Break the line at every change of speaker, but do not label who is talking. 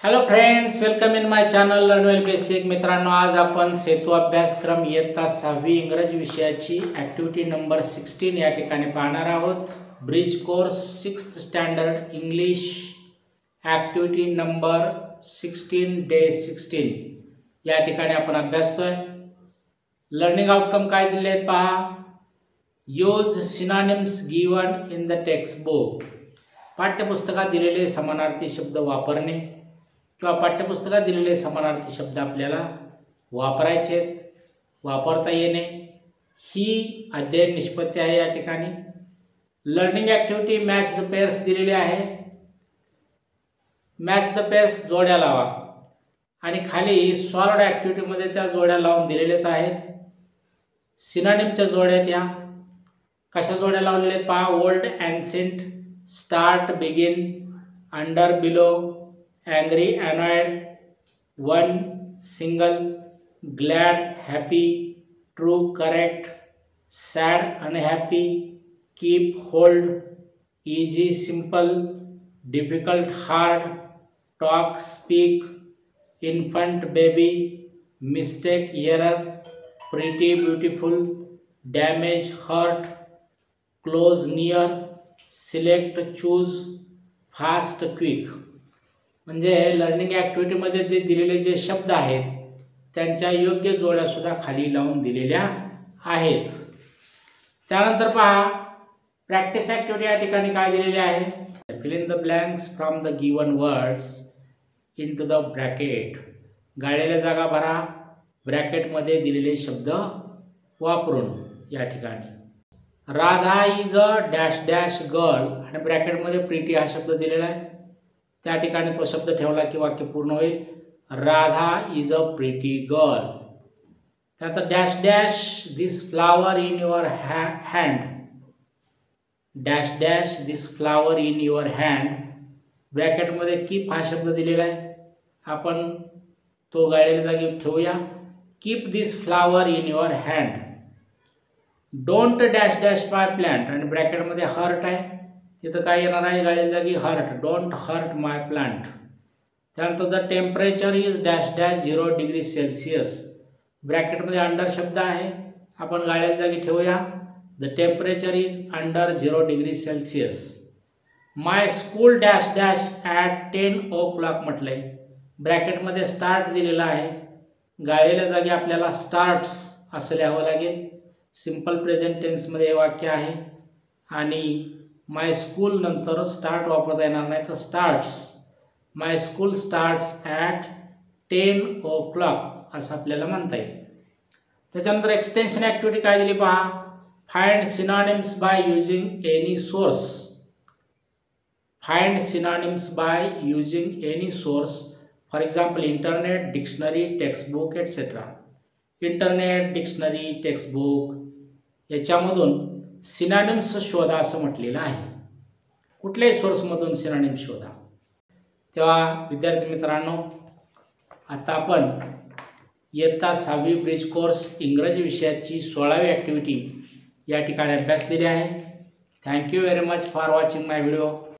Hello friends, welcome in my channel learn well basic. मित्रांनो, आज आपण सेतू अभ्यासक्रम इयत्ता 6वी इंग्रजी विषयाची ॲक्टिव्हिटी नंबर 16 या ठिकाणी पाहणार आहोत. Bridge course 6th standard English activity number 16 day 16 या ठिकाणी आपण अभ्यासतोय. लर्निंग आउटकम काय दिले आहेत पहा. Use synonyms given in the textbook. पाठ्यपुस्तकात दिलेले समानार्थी शब्द वापरणे किंवा पाठ्यपुस्तकात दिलेले समानार्थी शब्द आपल्याला वापरायचे आहेत, वापरता येणे ही अध्ययन निष्पत्ती आहे. या ठिकाणी learning activity match the pairs दिलेली आहे. मॅच द पेअर्स जोड्या लावा आणि खाली सॉल्व्ड ॲक्टिव्हिटीमध्ये त्या जोड्या लावून दिलेल्याच आहेत. सिनोनिमच्या जोड्या त्या कशा जोड्या लावलेल्या आहेत पहा. Old, ancient, start, begin, under, below, angry, annoyed, one, single, glad, happy, true, correct, sad, unhappy, keep, hold, easy, simple, difficult, hard, talk, speak, infant, baby, mistake, error, pretty, beautiful, damage, hurt, close, near, select, choose, fast, quick. म्हणजे learning ॲक्टिव्हिटीमध्ये जे दिलेले जे शब्द आहेत त्यांच्या योग्य जोड्यासुद्धा खाली लावून दिलेल्या आहेत. त्यानंतर पहा प्रॅक्टिस ॲक्टिव्हिटी या ठिकाणी काय दिलेले आहे. Fill in the blanks from the given words into the bracket. गाळलेल्या जागा भरा ब्रॅकेटमध्ये दिलेले शब्द वापरून. या ठिकाणी Radha is a dash dash girl आणि ब्रॅकेटमध्ये प्रीटी हा शब्द दिलेला आहे. त्या ठिकाणी तो शब्द ठेवला की वाक्य पूर्ण होईल. Radha is a pretty girl. त्यानंतर dash dash this flower in your hand. Dash dash this flower in your hand. ब्रॅकेटमध्ये कीप हा शब्द दिलेला आहे. आपण तो गाळलेल्या जागी ठेवूया. Keep this flower in your hand. Don't dash dash my plant आणि ब्रॅकेटमध्ये हर्ट आहे. तिथं काय येणार आहे गाळलेल्या जागी hurt. Don't hurt my plant. त्यानंतर the temperature is dash dash 0 degree Celsius. ब्रॅकेटमध्ये अंडर शब्द आहे. आपण गाळलेल्या जागी ठेवूया. The temperature is under 0 degree Celsius. My school dash dash at 10 o'clock म्हटलंय. ब्रॅकेटमध्ये स्टार्ट दिलेला आहे. गाळलेल्या जागी आपल्याला स्टार्ट्स असं लिहावं लागेल. सिम्पल प्रेझेंट टेन्समध्ये हे वाक्य आहे आणि माय स्कूल नंतर स्टार्ट वापरता येणार नाही तर starts. My school starts at 10 o'clock असं आपल्याला म्हणता येईल. त्याच्यानंतर एक्सटेन्शन ॲक्टिव्हिटी काय दिली पहा. Find synonyms by using any source. Find synonyms by using any source. For example internet, dictionary, textbook etcetera. Internet, dictionary, textbook याच्यामधून सिनोनिम्स शोधा असं म्हटलेलं आहे. कुठल्याही सोर्समधून सिनोनिम्स शोधा. तेव्हा विद्यार्थी मित्रांनो, आता आपण इयत्ता 6वी ब्रिज कोर्स इंग्रजी विषयाची 16वी ॲक्टिव्हिटी या ठिकाणी अभ्यासलेली आहे. Thank you very much for watching my video.